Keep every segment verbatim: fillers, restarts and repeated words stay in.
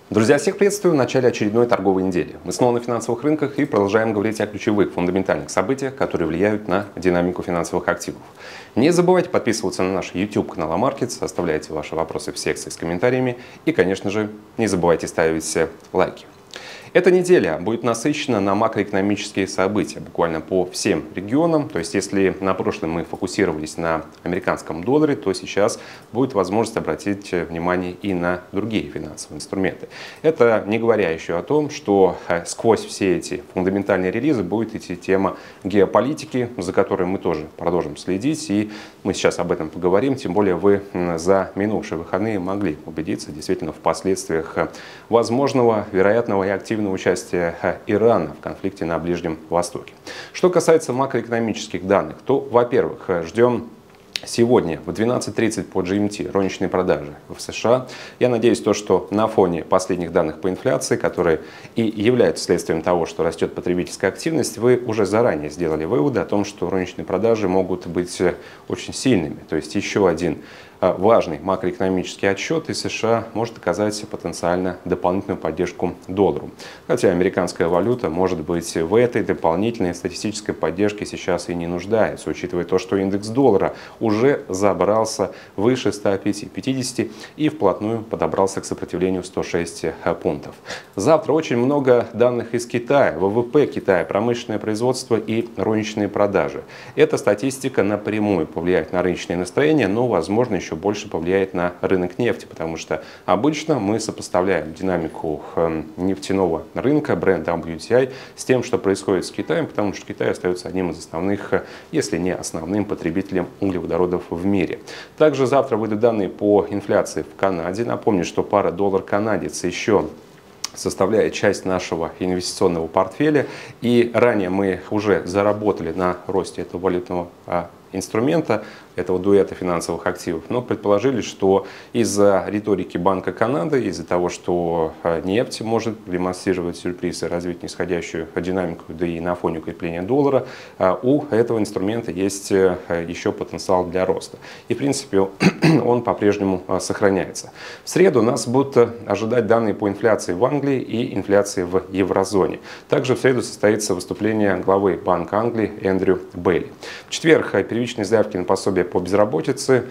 Друзья, всех приветствую в начале очередной торговой недели. Мы снова на финансовых рынках и продолжаем говорить о ключевых фундаментальных событиях, которые влияют на динамику финансовых активов. Не забывайте подписываться на наш YouTube канал Амаркетс, оставляйте ваши вопросы в секции с комментариями и, конечно же, не забывайте ставить лайки. Эта неделя будет насыщена на макроэкономические события буквально по всем регионам. То есть, если на прошлом мы фокусировались на американском долларе, то сейчас будет возможность обратить внимание и на другие финансовые инструменты. Это не говоря еще о том, что сквозь все эти фундаментальные релизы будет идти тема геополитики, за которой мы тоже продолжим следить. И мы сейчас об этом поговорим. Тем более вы за минувшие выходные могли убедиться действительно в последствиях возможного, вероятного и активного участия Ирана в конфликте на Ближнем Востоке. Что касается макроэкономических данных, то, во-первых, ждем сегодня в двенадцать тридцать по джи эм ти розничные продажи в США. Я надеюсь, то, что на фоне последних данных по инфляции, которые и являются следствием того, что растет потребительская активность, вы уже заранее сделали выводы о том, что розничные продажи могут быть очень сильными. То есть еще один важный макроэкономический отчет из США может оказать потенциально дополнительную поддержку доллару. Хотя американская валюта, может быть, в этой дополнительной статистической поддержке сейчас и не нуждается, учитывая то, что индекс доллара уже забрался выше ста пятидесяти и вплотную подобрался к сопротивлению сто шесть пунктов. Завтра очень много данных из Китая, вэ вэ пэ Китая, промышленное производство и розничные продажи. Эта статистика напрямую повлияет на рыночные настроения, но, возможно, еще больше повлияет на рынок нефти, потому что обычно мы сопоставляем динамику нефтяного рынка, бренд дабл ю ти ай, с тем, что происходит с Китаем, потому что Китай остается одним из основных, если не основным потребителем углеводородов в мире. Также завтра выйдут данные по инфляции в Канаде. Напомню, что пара доллар-канадец еще составляет часть нашего инвестиционного портфеля. И ранее мы уже заработали на росте этого валютного инструмента, этого дуэта финансовых активов, но предположили, что из-за риторики Банка Канады, из-за того, что нефть может демонстрировать сюрпризы, развить нисходящую динамику, да и на фоне укрепления доллара, у этого инструмента есть еще потенциал для роста. И, в принципе, он по-прежнему сохраняется. В среду нас будут ожидать данные по инфляции в Англии и инфляции в еврозоне. Также в среду состоится выступление главы Банка Англии Эндрю Бейли. В четверг первичные заявки на пособие по безработице,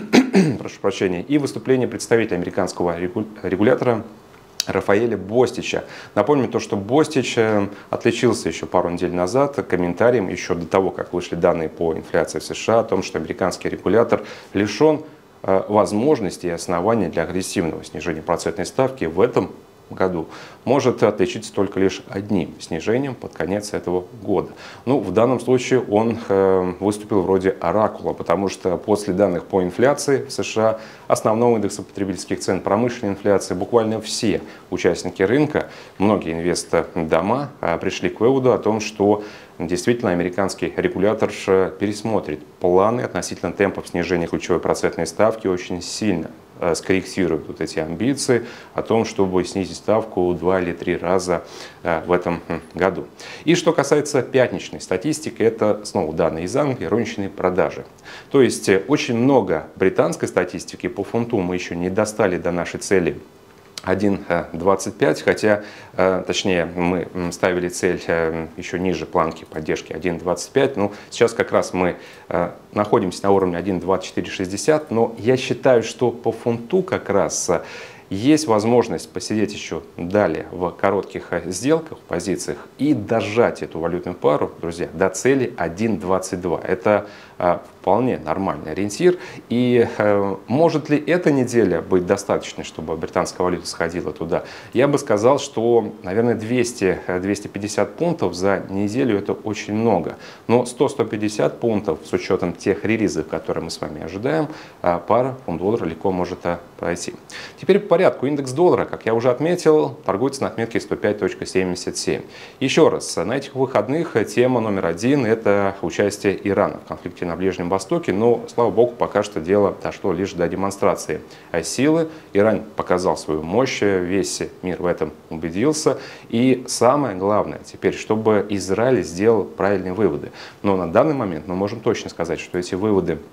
прошу прощения, и выступление представителя американского регулятора Рафаэля Бостича. Напомню то, что Бостич отличился еще пару недель назад комментарием, еще до того, как вышли данные по инфляции в США, о том, что американский регулятор лишен возможности и оснований для агрессивного снижения процентной ставки в этом году может отличиться только лишь одним снижением под конец этого года. Ну, в данном случае он э, выступил вроде оракула, потому что после данных по инфляции в США, основного индекса потребительских цен, промышленной инфляции, буквально все участники рынка, многие инвестдома э, пришли к выводу о том, что действительно американский регулятор пересмотрит планы относительно темпов снижения ключевой процентной ставки очень сильно, скорректируют вот эти амбиции о том, чтобы снизить ставку два или три раза в этом году. И что касается пятничной статистики, это снова данные из Англии, розничные продажи. То есть очень много британской статистики по фунту мы еще не достали до нашей цели один двадцать пять, хотя, точнее, мы ставили цель еще ниже планки поддержки один двадцать пять, но сейчас как раз мы находимся на уровне один двадцать четыре шестьдесят, но я считаю, что по фунту как раз есть возможность посидеть еще далее в коротких сделках, позициях и дожать эту валютную пару, друзья, до цели один двадцать два. Это вполне нормальный ориентир. И э, может ли эта неделя быть достаточной, чтобы британская валюта сходила туда? Я бы сказал, что, наверное, двести — двести пятьдесят пунктов за неделю это очень много. Но сто — сто пятьдесят пунктов с учетом тех релизов, которые мы с вами ожидаем, пара фунт-доллара легко может пройти. Теперь по порядку. Индекс доллара, как я уже отметил, торгуется на отметке сто пять целых семьдесят семь. Еще раз, на этих выходных тема номер один – это участие Ирана в конфликте на Ближнем Востоке. Но, слава богу, пока что дело дошло лишь до демонстрации силы. Иран показал свою мощь, весь мир в этом убедился. И самое главное теперь, чтобы Израиль сделал правильные выводы. Но на данный момент мы можем точно сказать, что эти выводы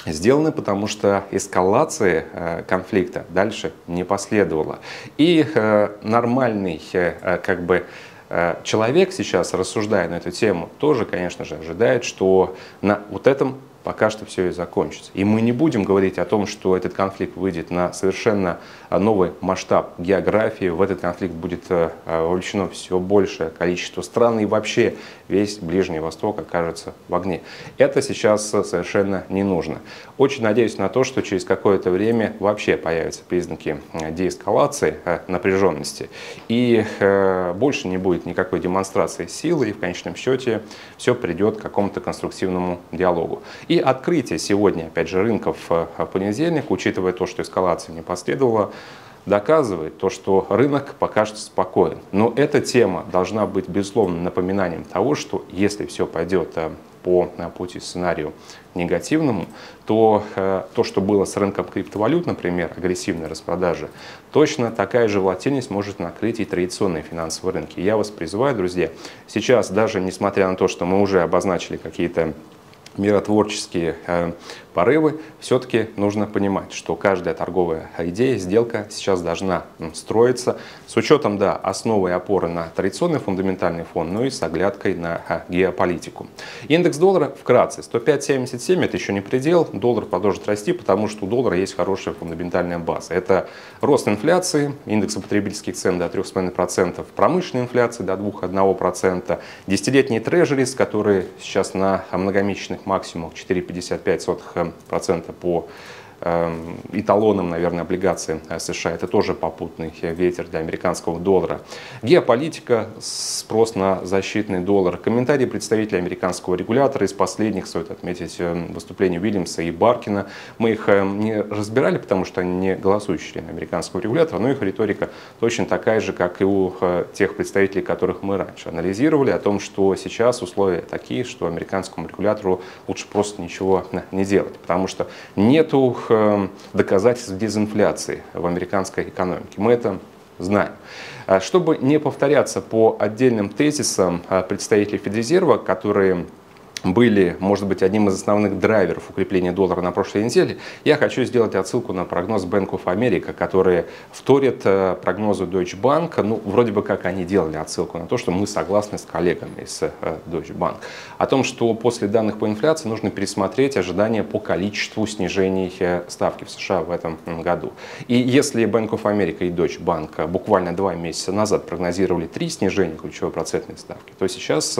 сделаны, потому что эскалации конфликта дальше не последовало. И нормальный как бы человек сейчас, рассуждая на эту тему, тоже, конечно же, ожидает, что на вот этом пока что все и закончится. И мы не будем говорить о том, что этот конфликт выйдет на совершенно новый масштаб географии. В этот конфликт будет вовлечено все большее количество стран, и вообще весь Ближний Восток окажется в огне. Это сейчас совершенно не нужно. Очень надеюсь на то, что через какое-то время вообще появятся признаки деэскалации напряженности, и больше не будет никакой демонстрации силы, и в конечном счете все придет к какому-то конструктивному диалогу. И открытие сегодня, опять же, рынков в понедельник, учитывая то, что эскалация не последовала, доказывает то, что рынок пока что спокоен. Но эта тема должна быть, безусловно, напоминанием того, что если все пойдет по пути сценарию негативному, то то, что было с рынком криптовалют, например, агрессивная распродажа, точно такая же волатильность может накрыть и традиционные финансовые рынки. Я вас призываю, друзья, сейчас, даже несмотря на то, что мы уже обозначили какие-то миротворческие э, порывы, все-таки нужно понимать, что каждая торговая идея, сделка сейчас должна строиться с учетом, да, основы и опоры на традиционный фундаментальный фон, но и с оглядкой на э, геополитику. Индекс доллара вкратце. сто пять семьдесят семь это еще не предел. Доллар продолжит расти, потому что у доллара есть хорошая фундаментальная база. Это рост инфляции, индекса потребительских цен до трёх с половиной процентов, промышленной инфляции до двух целых одной десятой процента, десятилетние трежерис, которые сейчас на многомесячных максимум четыре целых пятьдесят пять сотых процента по эталонам, наверное, облигаций США. Это тоже попутный ветер для американского доллара. Геополитика, спрос на защитный доллар. Комментарии представителей американского регулятора. Из последних стоит отметить выступления Уильямса и Баркина. Мы их не разбирали, потому что они не голосующие члены американского регулятора, но их риторика точно такая же, как и у тех представителей, которых мы раньше анализировали, о том, что сейчас условия такие, что американскому регулятору лучше просто ничего не делать, потому что нету доказательств дезинфляции в американской экономике. Мы это знаем. Чтобы не повторяться по отдельным тезисам представителей Федрезерва, которые были, может быть, одним из основных драйверов укрепления доллара на прошлой неделе, я хочу сделать отсылку на прогноз Bank of America, который вторит прогнозу Deutsche Bank. Ну, вроде бы как они делали отсылку на то, что мы согласны с коллегами из Deutsche Bank. О том, что после данных по инфляции нужно пересмотреть ожидания по количеству снижений ставки в США в этом году. И если Bank of America и Deutsche Bank буквально два месяца назад прогнозировали три снижения ключевой процентной ставки, то сейчас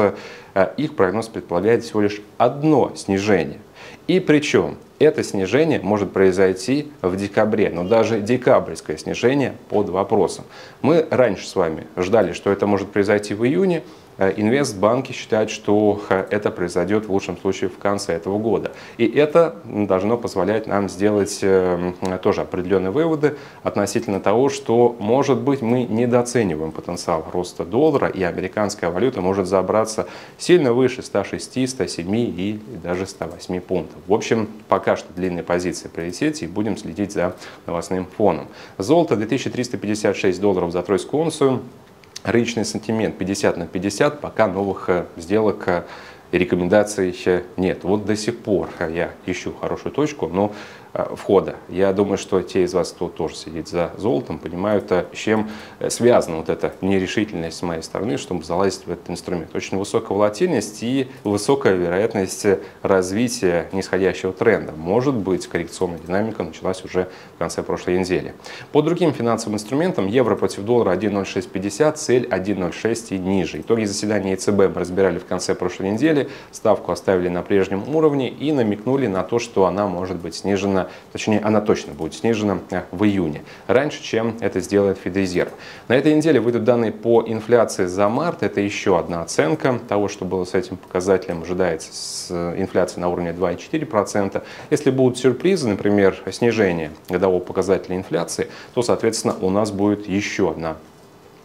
их прогноз предполагает всего лишь одно снижение. И причем это снижение может произойти в декабре, но даже декабрьское снижение под вопросом. Мы раньше с вами ждали, что это может произойти в июне. Инвестбанки считают, что это произойдет в лучшем случае в конце этого года. И это должно позволять нам сделать тоже определенные выводы относительно того, что, может быть, мы недооцениваем потенциал роста доллара, и американская валюта может забраться сильно выше ста шести, ста семи и даже ста восьми пунктов. В общем, пока что длинные позиции приоритете, и будем следить за новостным фоном. Золото две тысячи триста пятьдесят шесть долларов за тройскую унцию. Рыночный сантимент пятьдесят на пятьдесят, пока новых сделок и рекомендаций нет. Вот до сих пор я ищу хорошую точку, но входа. Я думаю, что те из вас, кто тоже сидит за золотом, понимают, с чем связана вот эта нерешительность с моей стороны, чтобы залазить в этот инструмент. Очень высокая волатильность и высокая вероятность развития нисходящего тренда. Может быть, коррекционная динамика началась уже в конце прошлой недели. По другим финансовым инструментам евро против доллара один ноль шесть пятьдесят, цель один ноль шесть и ниже. Итоги заседания ЕЦБ мы разбирали в конце прошлой недели, ставку оставили на прежнем уровне и намекнули на то, что она может быть снижена, точнее, она точно будет снижена в июне, раньше, чем это сделает Федрезерв. На этой неделе выйдут данные по инфляции за март. Это еще одна оценка того, что было с этим показателем. Ожидается с инфляцией на уровне два целых четыре десятых процента. Если будут сюрпризы, например, снижение годового показателя инфляции, то, соответственно, у нас будет еще одна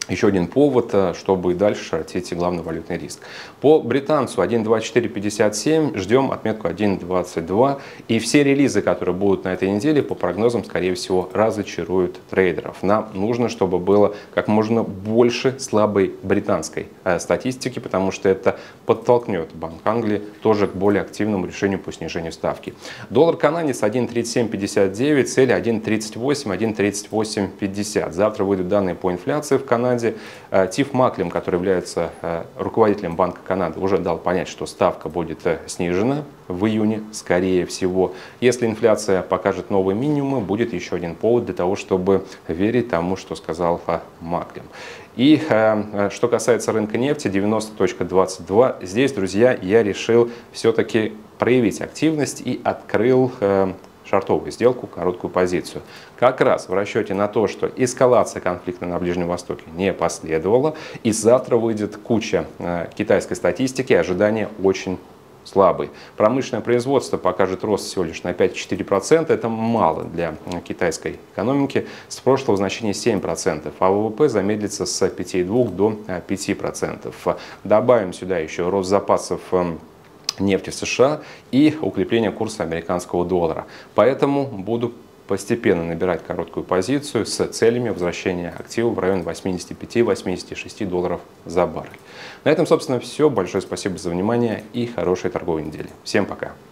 Еще один повод, чтобы дальше шортить главный валютный риск. По британцу один двадцать четыре пятьдесят семь, ждем отметку один двадцать два. И все релизы, которые будут на этой неделе, по прогнозам, скорее всего, разочаруют трейдеров. Нам нужно, чтобы было как можно больше слабой британской статистики, потому что это подтолкнет Банк Англии тоже к более активному решению по снижению ставки. Доллар-канадец один тридцать семь пятьдесят девять, цель один тридцать восемь, один тридцать восемь пятьдесят. Завтра выйдут данные по инфляции в Канаде. Тиф Маклем, который является руководителем Банка Канады, уже дал понять, что ставка будет снижена в июне, скорее всего. Если инфляция покажет новые минимумы, будет еще один повод для того, чтобы верить тому, что сказал Маклем. И что касается рынка нефти, девяносто двадцать два, здесь, друзья, я решил все-таки проявить активность и открыл шортовую сделку, короткую позицию. Как раз в расчете на то, что эскалация конфликта на Ближнем Востоке не последовала, и завтра выйдет куча э, китайской статистики, ожидания очень слабые. Промышленное производство покажет рост всего лишь на пять целых четыре десятых процента. Это мало для китайской экономики. С прошлого значения семь процентов, а ВВП замедлится с пяти целых двух десятых до пяти процентов. Добавим сюда еще рост запасов нефти в США и укрепление курса американского доллара. Поэтому буду постепенно набирать короткую позицию с целями возвращения активов в район восьмидесяти пяти — восьмидесяти шести долларов за баррель. На этом, собственно, все. Большое спасибо за внимание и хорошей торговой недели. Всем пока!